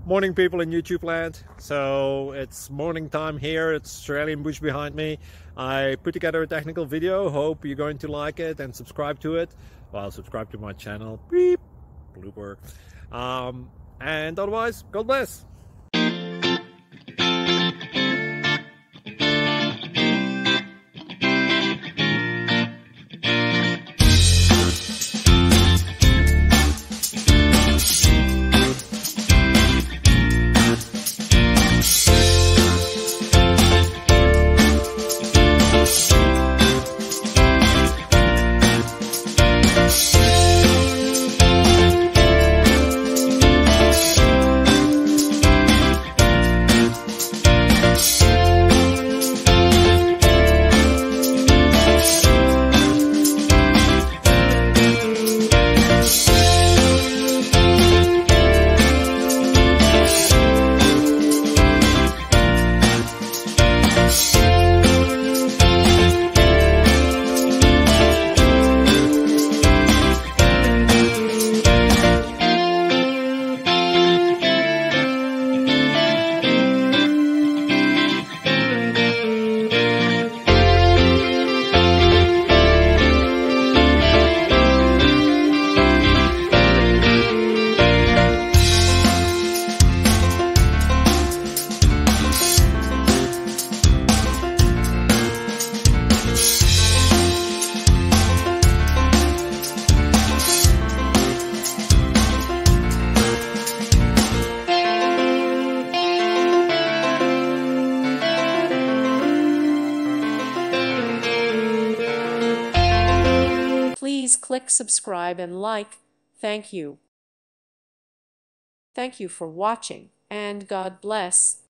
Morning, people in YouTube land. So it's morning time here. It's Australian bush behind me. I put together a technical video. Hope you're going to like it and subscribe to it. Well, subscribe to my channel. Beep. Blooper. And otherwise, God bless. Please click subscribe and like. Thank you. Thank you for watching, and God bless.